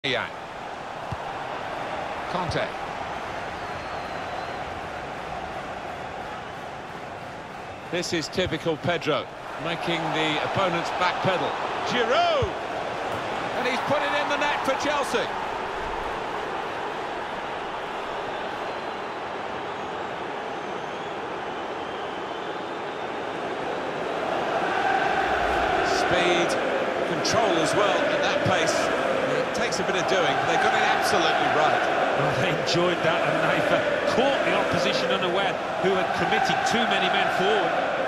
Yeah. Conte. This is typical Pedro, making the opponent's backpedal. Giroud! And he's put it in the net for Chelsea. Speed, control as well at that pace. It takes a bit of doing. They got it absolutely right. Well, they enjoyed that, and they've caught the opposition unaware, who had committed too many men forward.